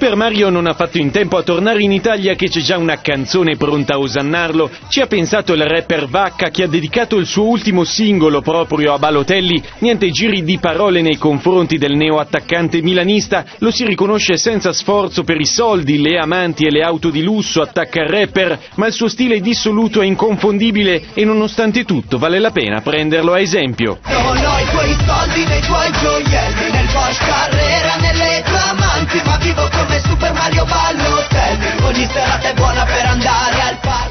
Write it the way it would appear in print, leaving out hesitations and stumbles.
Super Mario non ha fatto in tempo a tornare in Italia che c'è già una canzone pronta a osannarlo. Ci ha pensato il rapper Vacca, che ha dedicato il suo ultimo singolo proprio a Balotelli. Niente giri di parole nei confronti del neo-attaccante milanista, lo si riconosce senza sforzo per i soldi, le amanti e le auto di lusso, attacca il rapper, ma il suo stile dissoluto è inconfondibile e nonostante tutto vale la pena prenderlo a esempio. Non ho i tuoi soldi nei tuoi gioielli, nel Porsche Carrera, nelle tue amanti, ma vivo come Super Mario Balotelli, ogni serata è buona per andare al parco.